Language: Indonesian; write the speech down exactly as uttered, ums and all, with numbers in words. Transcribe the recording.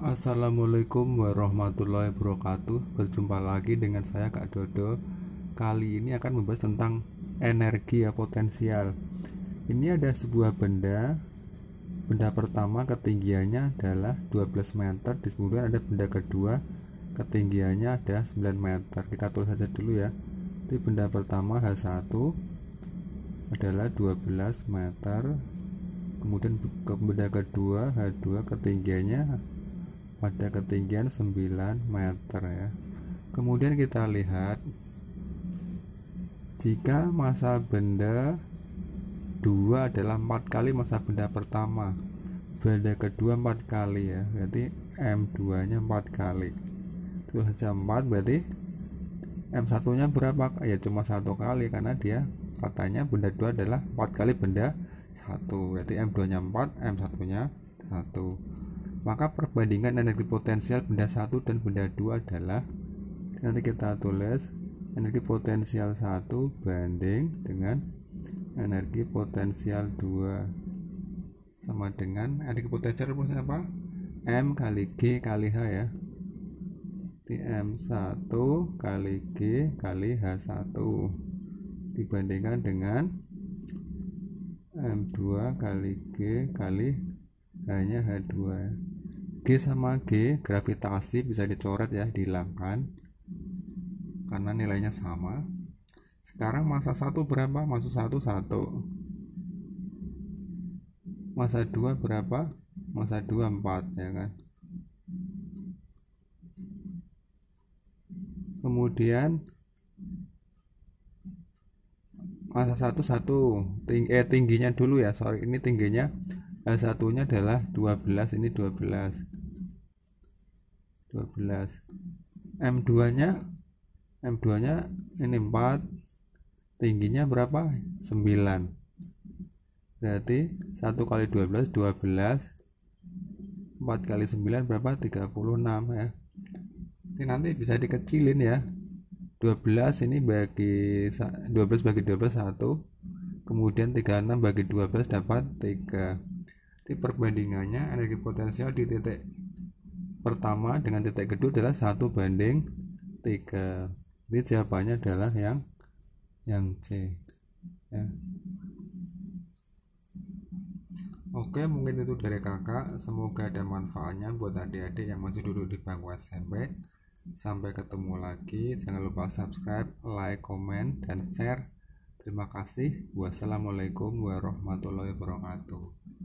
Assalamualaikum warahmatullahi wabarakatuh. Berjumpa lagi dengan saya Kak Dodo. Kali ini akan membahas tentang energi ya, potensial. Ini ada sebuah benda. Benda pertama ketinggiannya adalah dua belas meter. Kemudian ada benda kedua ketinggiannya ada sembilan meter. Kita tulis saja dulu ya. Jadi benda pertama H satu adalah dua belas meter. Kemudian ke benda kedua H dua ketinggiannya pada ketinggian sembilan meter ya. Kemudian kita lihat jika massa benda dua adalah empat kali massa benda pertama, benda kedua empat kali ya, berarti M dua nya empat kali. Itu saja empat, berarti M satu nya berapa? Ya cuma satu kali, karena dia katanya benda dua adalah empat kali benda satu, berarti M dua nya empat, M satu nya satu. Maka perbandingan energi potensial benda satu dan benda dua adalah, nanti kita tulis energi potensial satu banding dengan energi potensial dua sama dengan energi potensial rumusnya apa? M kali G kali H ya. Di M satu kali G kali H satu dibandingkan dengan M dua kali G kali H nya H dua. G sama G gravitasi bisa dicoret ya, dihilangkan karena nilainya sama. Sekarang massa satu berapa? Massa satu satu. Massa dua berapa? Massa dua empat ya kan. Kemudian massa satu satu, Ting eh tingginya dulu ya, sorry ini tingginya H satu nya adalah dua belas, ini dua belas. dua belas. M dua nya M dua nya ini empat. Tingginya berapa? sembilan. Berarti satu kali dua belas dua belas. empat kali sembilan berapa? tiga puluh enam ya. Ini nanti bisa dikecilin ya. dua belas ini bagi dua belas bagi dua belas satu. Kemudian tiga puluh enam bagi dua belas dapat tiga. Jadi perbandingannya energi potensial di titik pertama dengan titik kedua adalah satu banding tiga. Jadi jawabannya adalah yang yang C ya. Oke, mungkin itu dari kakak. Semoga ada manfaatnya buat adik-adik yang masih duduk di bangku S M P. Sampai ketemu lagi. Jangan lupa subscribe, like, komen, dan share. Terima kasih. Wassalamualaikum warahmatullahi wabarakatuh.